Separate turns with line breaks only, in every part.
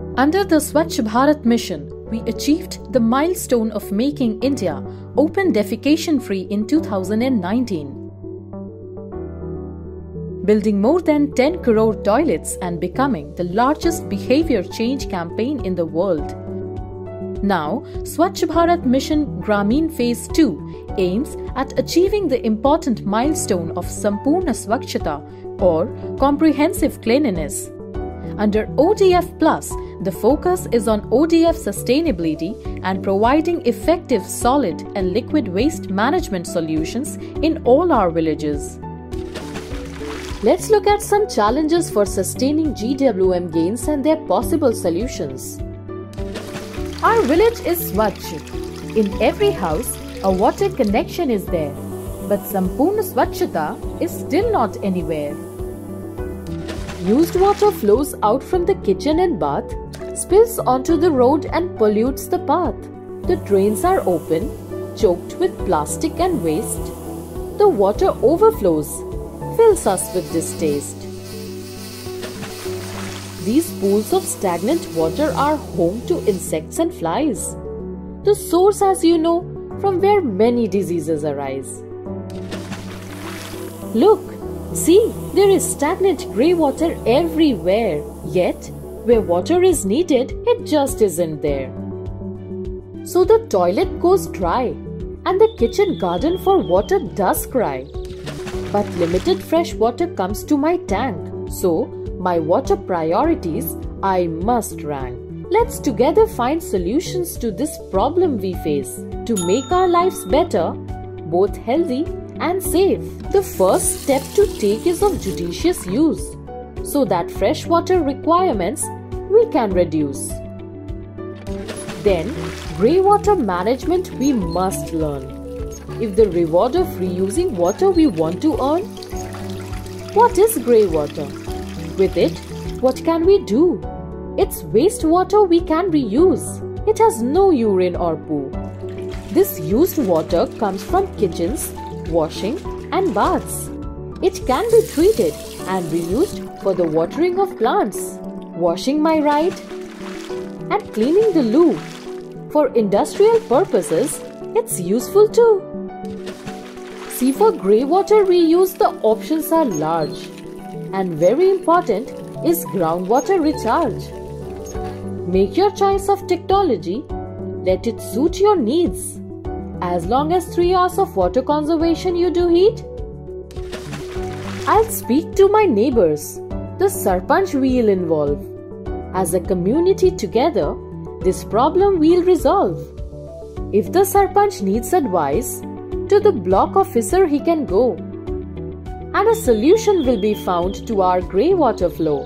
Under the Swachh Bharat mission, we achieved the milestone of making India open defecation-free in 2019. Building more than 10 crore toilets and becoming the largest behavior change campaign in the world. Now, Swachh Bharat Mission Grameen Phase 2 aims at achieving the important milestone of Sampurna Swachhata or comprehensive cleanliness. Under ODF Plus, the focus is on ODF sustainability and providing effective solid and liquid waste management solutions in all our villages. Let's look at some challenges for sustaining GWM gains and their possible solutions. Our village is Swachh. In every house, a water connection is there, but Sampurna Swachhata is still not anywhere. Used water flows out from the kitchen and bath, spills onto the road and pollutes the path. The drains are open, choked with plastic and waste. The water overflows, fills us with distaste. These pools of stagnant water are home to insects and flies. The source, as you know, from where many diseases arise. Look, see, there is stagnant grey water everywhere, yet where water is needed, it just isn't there. So the toilet goes dry and the kitchen garden for water does cry. But limited fresh water comes to my tank, so my water priorities I must rank. Let's together find solutions to this problem we face to make our lives better, both healthy and safe. The first step to take is of judicious use, so that fresh water requirements we can reduce. Then, grey water management we must learn. If the reward of reusing water we want to earn, what is grey water? With it, what can we do? It's wastewater we can reuse. It has no urine or poo. This used water comes from kitchens, washing and baths. It can be treated and reused for the watering of plants, washing my right, and cleaning the loo. For industrial purposes, it's useful too. See, for grey water reuse, the options are large. And very important is groundwater recharge. Make your choice of technology. Let it suit your needs. As long as 3 hours of water conservation you do heat. I'll speak to my neighbors. The Sarpanch we'll involve. As a community together, this problem we'll resolve. If the Sarpanch needs advice, to the block officer he can go. And a solution will be found to our grey water flow.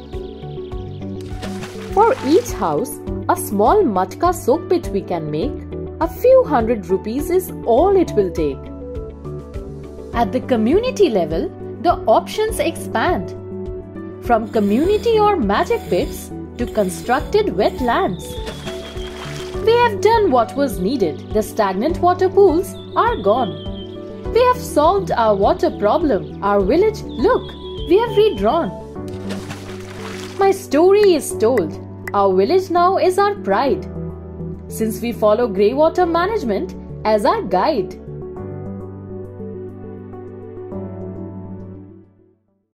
For each house, a small matka soak pit we can make. A few hundred rupees is all it will take. At the community level, the options expand. From community or magic pits to constructed wetlands. We have done what was needed. The stagnant water pools are gone. We have solved our water problem. Our village, look, we have redrawn. My story is told. Our village now is our pride, since we follow grey water management as our guide.